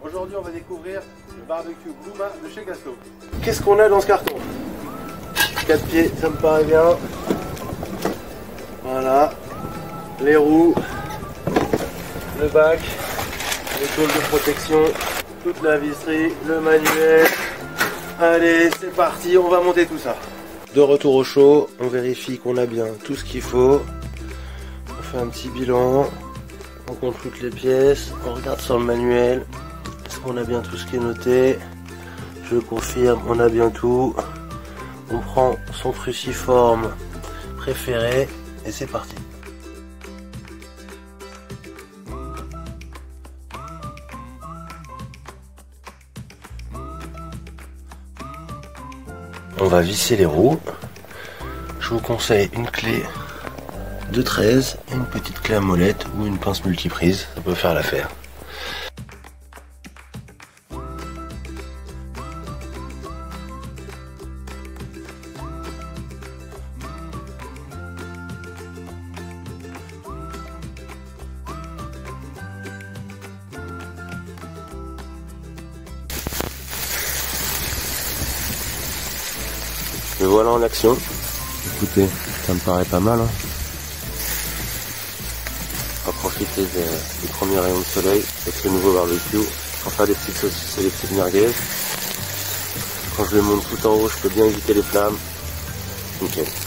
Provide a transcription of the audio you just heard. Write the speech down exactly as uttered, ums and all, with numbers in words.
Aujourd'hui on va découvrir le barbecue Bluma de chez Gasto. Qu'est-ce qu'on a dans ce carton? quatre pieds, ça me paraît bien. Voilà. Les roues, le bac, les tôles de protection, toute la visserie, le manuel. Allez, c'est parti, on va monter tout ça. De retour au chaud, on vérifie qu'on a bien tout ce qu'il faut. On fait un petit bilan, on compte toutes les pièces, on regarde sur le manuel. Est-ce qu'on a bien tout ce qui est noté? Je confirme, on a bien tout. On prend son cruciforme préféré et c'est parti. On va visser les roues. Je vous conseille une clé de treize, une petite clé à molette ou une pince multiprise, ça peut faire l'affaire. Le voilà en action. Écoutez, ça me paraît pas mal. Hein. On va profiter des, des premiers rayons de soleil avec ce nouveau barbecue pour faire des petites saucisses et des petites merguez. Quand je les monte tout en haut, je peux bien éviter les flammes. Nickel.